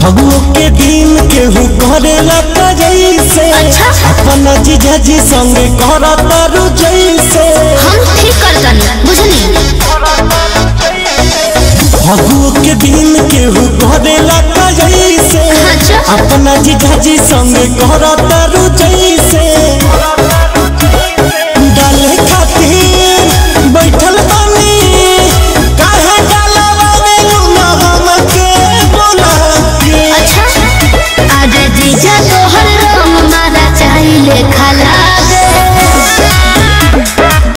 फगुओ के दिन केहू करेला जैसे अच्छा? अपना जीजा जी संगे करता रु जैसे हम ठीक करतनी बुझनी। फगुओ के दिन केहू करेला जैसे अच्छा? अपना जीजा जी संगे करता रु